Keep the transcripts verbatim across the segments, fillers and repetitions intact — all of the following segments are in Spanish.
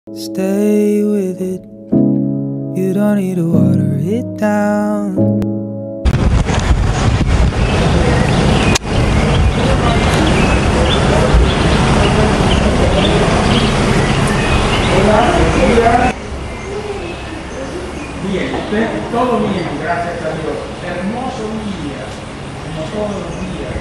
Stay with it. You don't need to water it down. Bien, usted, todo bien, gracias a Dios. Hermoso día, como todos los días.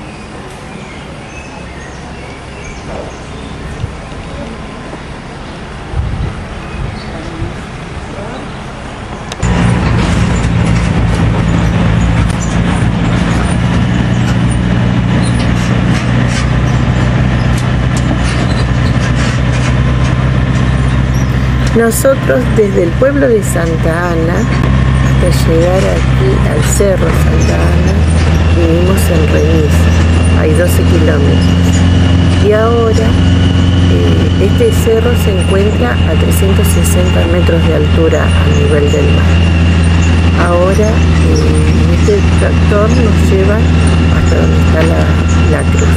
Nosotros desde el pueblo de Santa Ana hasta llegar aquí al cerro Santa Ana vivimos en Remis, hay doce kilómetros, y ahora eh, este cerro se encuentra a trescientos sesenta metros de altura a nivel del mar. Ahora eh, este tractor nos lleva hasta donde está la, la cruz.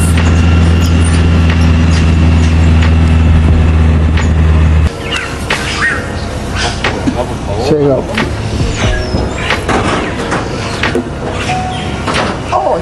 Llegamos. Oh.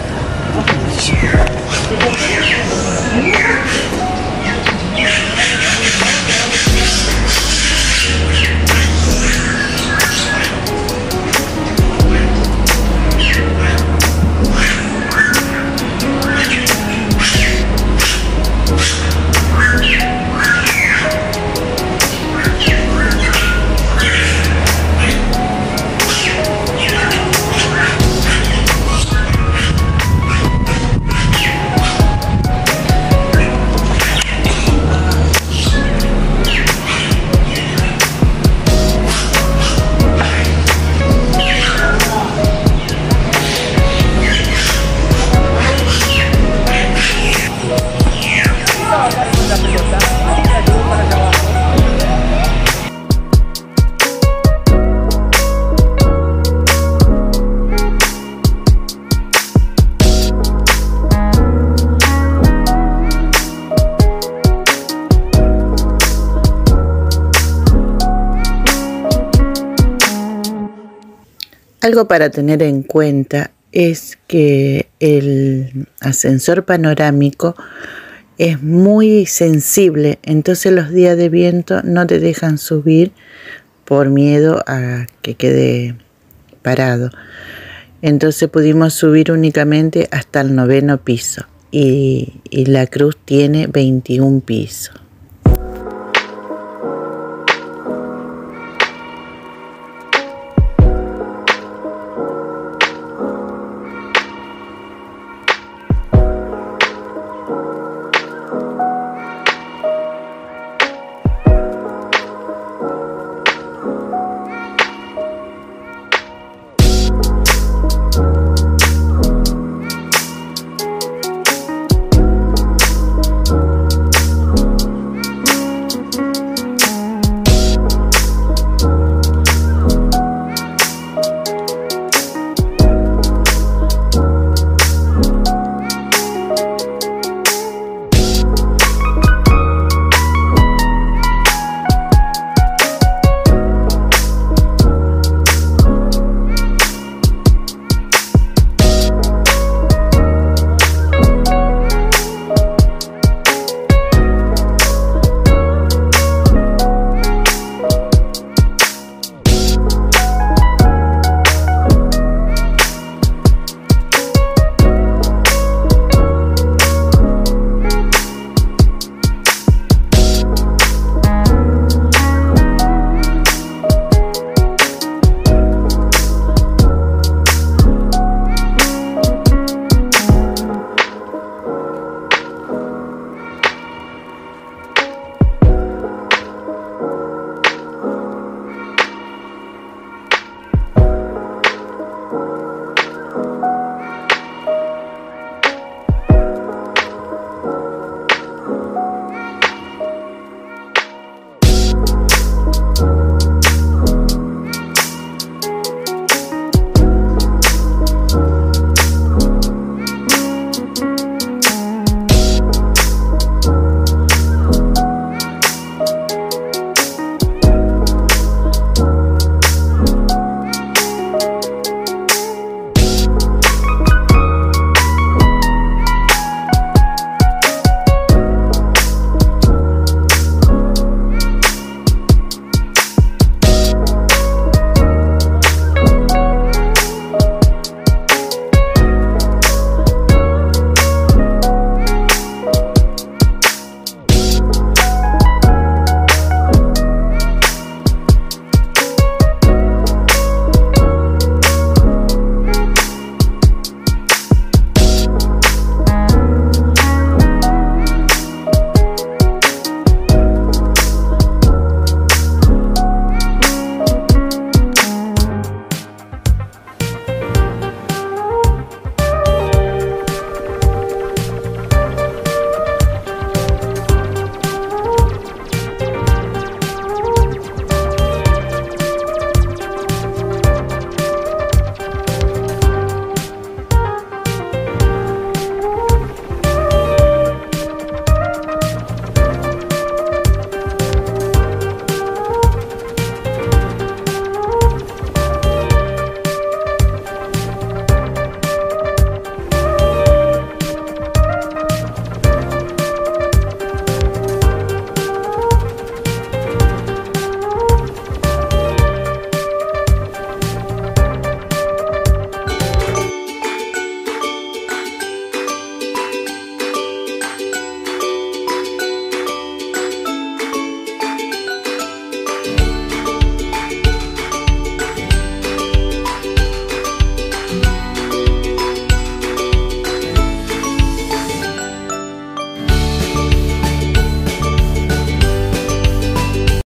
Algo para tener en cuenta es que el ascensor panorámico es muy sensible, entonces los días de viento no te dejan subir por miedo a que quede parado. Entonces pudimos subir únicamente hasta el noveno piso y, y la cruz tiene veintiún pisos.